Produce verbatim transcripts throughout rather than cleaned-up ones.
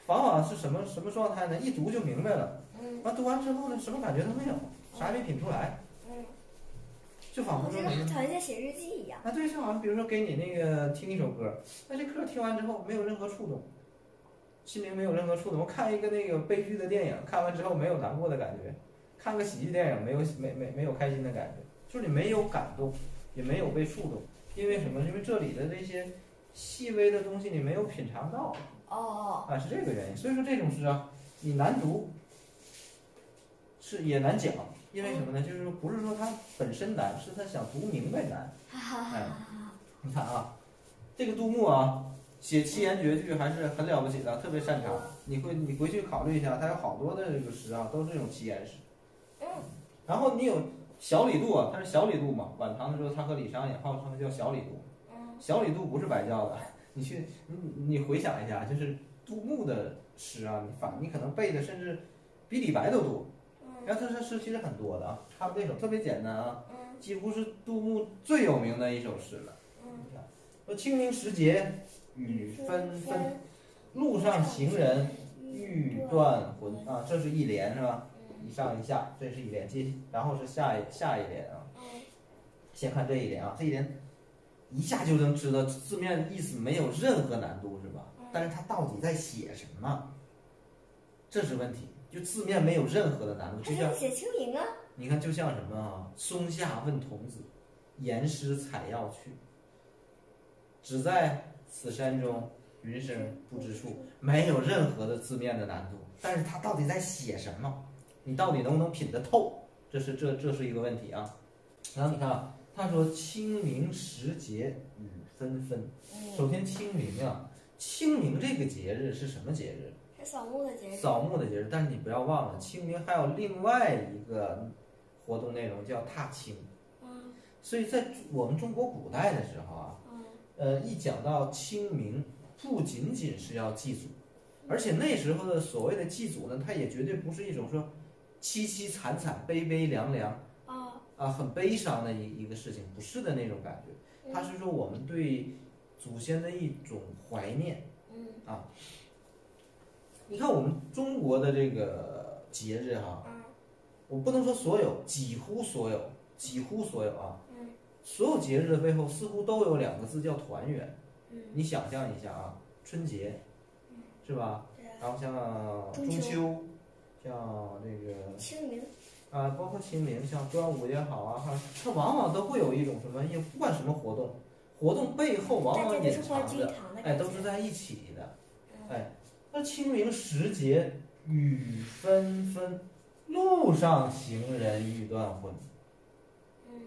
往往是什么什么状态呢？一读就明白了， 嗯， 完读完之后呢，什么感觉都没有，啥也没品出来， 嗯， 就仿佛说你好像在写日记一样。 啊，对，就好像比如说给你那个听一首歌，那这歌听完之后没有任何触动，心灵没有任何触动。我看一个那个悲剧的电影，看完之后没有难过的感觉；看个喜剧电影没有没没没有开心的感觉，就是你没有感动，也没有被触动。因为什么？因为这里的这些细微的东西你没有品尝到。 哦， 啊，是这个原因。所以说这种诗啊，你难读，是也难讲。因为什么呢？就是说不是说它本身难，是他想读明白难。哎，你看啊，这个杜牧啊，写七言绝句还是很了不起的，特别擅长。你会你回去考虑一下，他有好多的这个诗啊，都是这种七言诗。 嗯。 然后你有小李杜啊，他是小李杜嘛，晚唐的时候他和李商隐号称叫小李杜。 嗯。 小李杜不是白教的，你去你你回想一下，就是杜牧的诗啊，你反你可能背的甚至比李白都多。然后他这诗其实很多的啊，他这首特别简单啊，几乎是杜牧最有名的一首诗了。你看，说清明时节雨纷纷，路上行人欲断魂啊，这是一联是吧？一上一下，这是一联，接然后是下一下一联啊。先看这一联啊，这一联一下就能知道字面意思没有任何难度是吧？但是它到底在写什么，这是问题。就字面没有任何的难度，就像写清明啊。 你看，就像什么啊？松下问童子，言师采药去。只在此山中，云深不知处。没有任何的字面的难度，但是他到底在写什么？你到底能不能品得透？这是这这是一个问题啊。然后你看啊，他说清明时节雨纷纷。首先清明啊，清明这个节日是什么节日？ 扫墓的节日， 扫墓的节日，但是你不要忘了，清明还有另外一个活动内容叫踏青。 嗯， 所以在我们中国古代的时候啊， 嗯， 呃，一讲到清明，不仅仅是要祭祖，而且那时候的所谓的祭祖呢，它也绝对不是一种说凄凄惨惨、悲悲凉凉啊啊很悲伤的一一个事情，不是的那种感觉，它是说我们对祖先的一种怀念。 嗯啊。你看我们中国的这个节日哈，我不能说所有，几乎所有，几乎所有啊，所有节日的背后似乎都有两个字叫团圆。你想象一下啊，春节，是吧？然后像中秋，像这个清明啊，包括清明，像端午也好啊，哈，它往往都会有一种什么，也不管什么活动，活动背后往往隐藏着，哎，都是在一起的，哎。那清明时节雨纷纷，路上行人欲断魂。 嗯，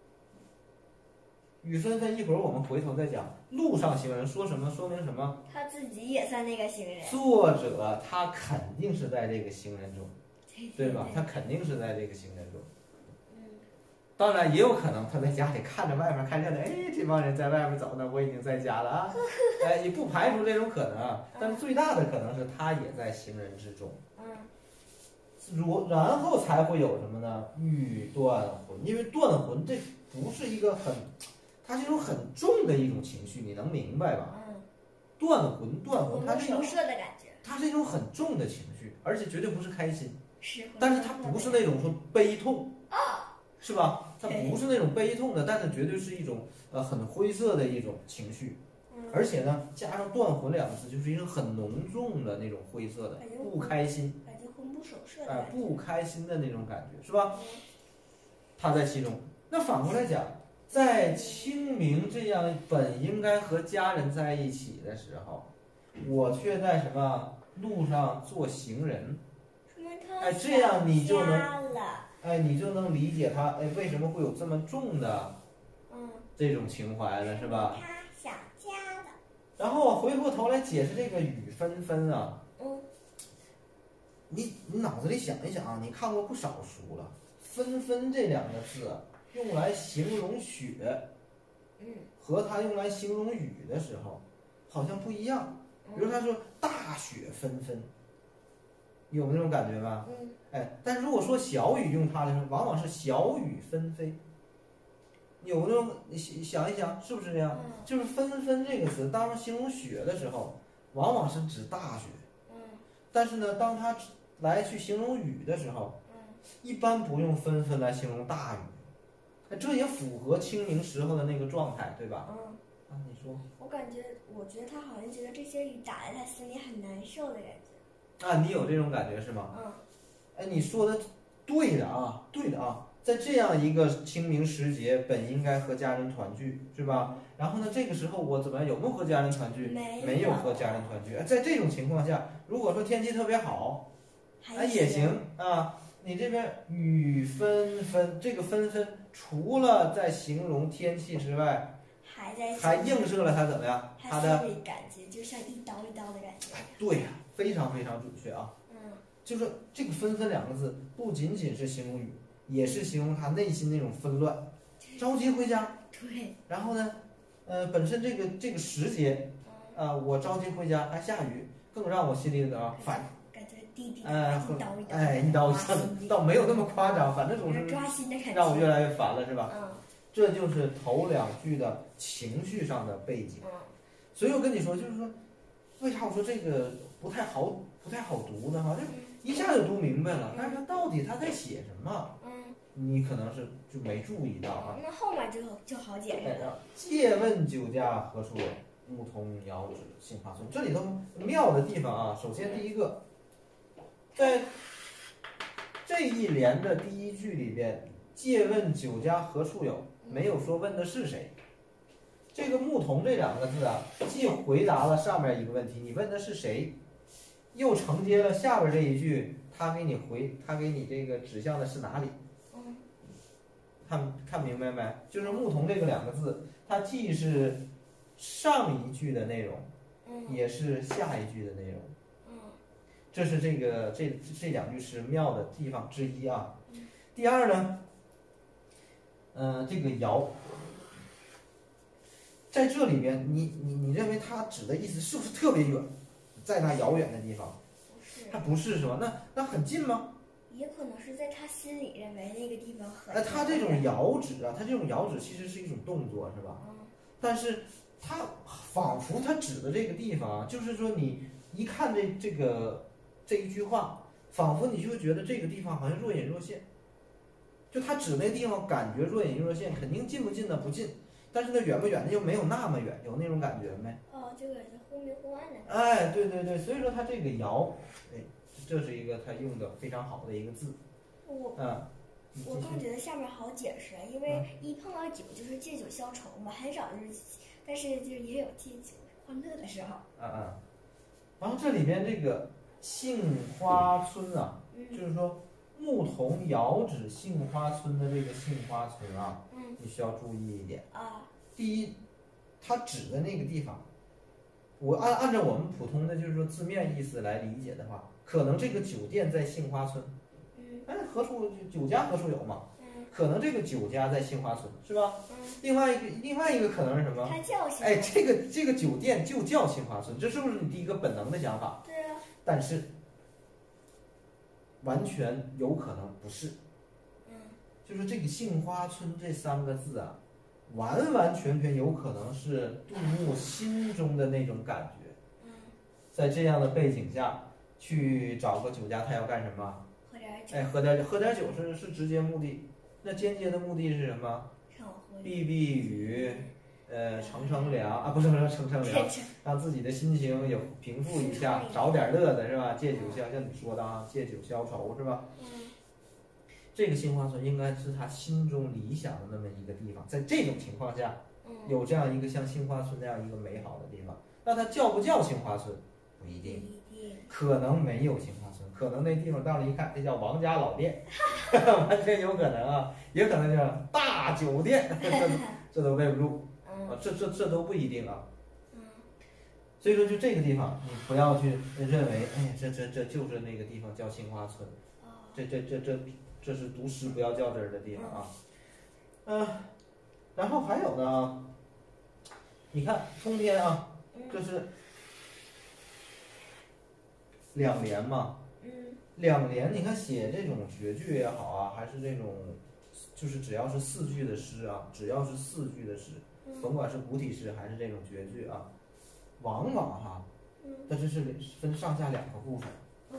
雨纷纷，一会儿我们回头再讲。路上行人说什么？说明什么？ 他自己也算那个行人。 作者他肯定是在这个行人中，对吧？他肯定是在这个行人中。当然也有可能他在家里看着外面看热闹，哎，这帮人在外面走呢，我已经在家了啊，哎，也不排除这种可能啊，但是最大的可能是他也在行人之中， 嗯， 如然后才会有什么呢？欲断魂，因为断魂这不是一个很，它是一种很重的一种情绪，你能明白吧？ 嗯， 断魂断魂，它是一种的感觉， 它是一种很重的情绪，而且绝对不是开心， 是， 但是它不是那种说悲痛啊，是吧？它不是那种悲痛的，但是绝对是一种呃很灰色的一种情绪，而且呢，加上断魂两个字，就是一种很浓重的那种灰色的不开心， 感觉魂不守舍哎，不开心的那种感觉，是吧？它在其中。那反过来讲，在清明这样本应该和家人在一起的时候，我却在什么路上做行人，哎，这样你就能。哎，你就能理解他哎为什么会有这么重的，嗯，这种情怀了，是吧？ 他想家的。 然后我回过头来解释这个雨纷纷啊， 嗯， 你你脑子里想一想啊，你看过不少书了，纷纷这两个字用来形容雪， 嗯， 和它用来形容雨的时候，好像不一样。比如他说大雪纷纷。有那种感觉吧？ 嗯， 哎，但是如果说小雨用它的时候，往往是小雨纷飞。有那种你想一想，是不是这样？ 嗯、 就是纷纷这个词，当形容雪的时候，往往是指大雪。 嗯， 但是呢，当它来去形容雨的时候，一般不用纷纷来形容大雨，哎，这也符合清明时候的那个状态，对吧？ 嗯。 啊，你说。 我感觉，我觉得他好像觉得这些雨打在他心里很难受的感觉。 啊，你有这种感觉是吗？ 嗯。 哎，你说的对的啊，对的啊，在这样一个清明时节，本应该和家人团聚，是吧？然后呢，这个时候我怎么样？有没有和家人团聚？ 没没有和家人团聚。哎，在这种情况下，如果说天气特别好，哎也行啊。你这边雨纷纷，这个纷纷除了在形容天气之外， 还在还映射了它怎么样？它的心里感觉就像一刀一刀的感觉。 对呀、啊，非常非常准确啊。 嗯。 就是这个纷纷两个字，不仅仅是形容雨，也是形容他内心那种纷乱，着急回家。 对。 然后呢，呃，本身这个这个时节，啊、呃，我着急回家，还下雨，更让我心里的啊烦。 感觉弟弟哎， 一刀一刀， 哎，一刀一刀，倒没有那么夸张，反正总是抓心的感觉， 让我越来越烦了，是吧？ 嗯。 这就是头两句的情绪上的背景。 嗯。 所以我跟你说，就是说，为啥我说这个不太好，不太好读呢？哈，就一下就读明白了，但是它到底他在写什么？ 嗯。 你可能是就没注意到啊。 那后面就就好解释了。 借问酒家何处有？牧童遥指杏花村。这里头妙的地方啊，首先第一个，在这一联的第一句里边，借问酒家何处有，没有说问的是谁。这个牧童这两个字啊，既回答了上面一个问题，你问的是谁，又承接了下边这一句，他给你回，他给你这个指向的是哪里？ 嗯。 看看明白没？就是牧童这个两个字，它既是上一句的内容，也是下一句的内容。 嗯。 这是这个这这两句诗妙的地方之一啊。第二呢，嗯、呃，这个遥。在这里边，你你你认为它指的意思是不是特别远，在那遥远的地方？ 不是， 它不是是吧？那那很近吗？ 也可能是在他心里认为那个地方很。 哎，它这种遥指啊，它这种遥指其实是一种动作，是吧？ 嗯。 但是它仿佛它指的这个地方，就是说你一看这这个这一句话，仿佛你就会觉得这个地方好像若隐若现。就它指那个地方，感觉若隐若现，肯定近不近呢？不近。但是呢，远不远的又没有那么远，有那种感觉没？ 哦，就感觉忽明忽暗的。 哎，对对对，所以说它这个遥，哎，这是一个它用的非常好的一个字。 我， 嗯， 我更觉得下面好解释，因为一碰到酒就是借酒消愁嘛，很少就是，但是就也有借酒欢乐的时候。 嗯嗯。然后这里边这个杏花村啊， 嗯、 就是说牧童遥指杏花村的这个杏花村啊。你需要注意一点啊， 第一，它指的那个地方，我按按照我们普通的就是说字面意思来理解的话，可能这个酒店在杏花村， 嗯， 哎，何处酒家何处有嘛， 嗯， 可能这个酒家在杏花村是吧？ 嗯， 另外一个另外一个可能是什么？ 它叫杏花村， 哎，这个这个酒店就叫杏花村，这是不是你第一个本能的想法？ 对啊， 但是完全有可能不是。就是这个杏花村这三个字啊，完完全全有可能是杜牧心中的那种感觉。在这样的背景下，去找个酒家，他要干什么？ 喝点酒。 哎，喝点酒，喝点酒是是直接目的。那间接的目的是什么？避避雨，呃，乘乘凉啊，不是不是乘乘凉，让自己的心情也平复一下，找点乐子是吧？借酒消，像你说的啊，借酒消愁是吧？ 嗯。 这个杏花村应该是他心中理想的那么一个地方，在这种情况下，有这样一个像杏花村这样一个美好的地方，那它叫不叫杏花村？不一定，可能没有杏花村，可能那地方到了一看，这叫王家老店，完全有可能啊，也可能叫大酒店，这这都背不住啊，这这这都不一定啊。所以说，就这个地方，你不要去认为，哎呀，这这这就是那个地方叫杏花村，这这这这。这是读诗不要较真儿的地方啊，嗯、呃，然后还有呢，你看通篇啊，这是两联嘛，两联，你看写这种绝句也好啊，还是这种，就是只要是四句的诗啊，只要是四句的诗，甭管是古体诗还是这种绝句啊，往往哈，但这是分上下两个部分，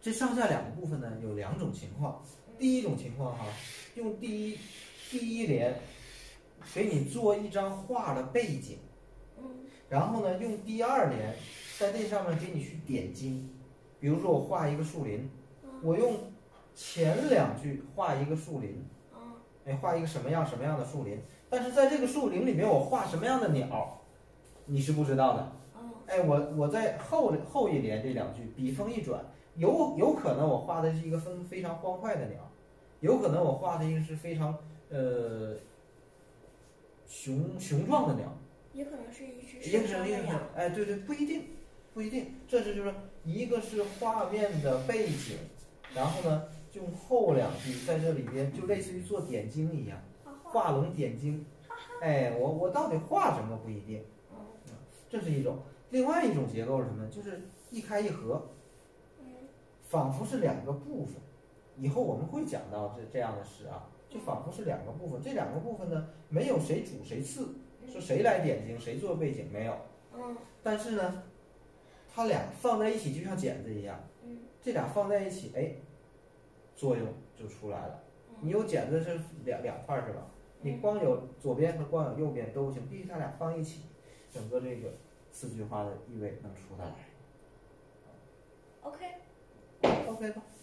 这上下两个部分呢有两种情况。第一种情况哈，用第一第一联给你做一张画的背景，然后呢用第二联在这上面给你去点睛。比如说我画一个树林，我用前两句画一个树林，哎，画一个什么样什么样的树林，但是在这个树林里面我画什么样的鸟，你是不知道的。哎，我我在后后一联这两句笔锋一转，有有可能我画的是一个非非常欢快的鸟，有可能我画的一个是非常呃雄雄壮的鸟， 也可能是一只也可受伤的鸟。 哎，对对，不一定，不一定。这是就是一个是画面的背景，然后呢，用后两句在这里边就类似于做点睛一样，画龙点睛。哎，我我到底画什么不一定，这是一种。另外一种结构是什么？就是一开一合，仿佛是两个部分。以后我们会讲到这这样的诗啊，就仿佛是两个部分。这两个部分呢，没有谁主谁次，说谁来点睛谁做背景没有。但是呢，它俩放在一起就像剪子一样，这俩放在一起，哎，作用就出来了。你有剪子是两两块是吧？你光有左边和光有右边都行，必须它俩放一起，整个这个四句话的意味能出来。 OK，OK OK 吧。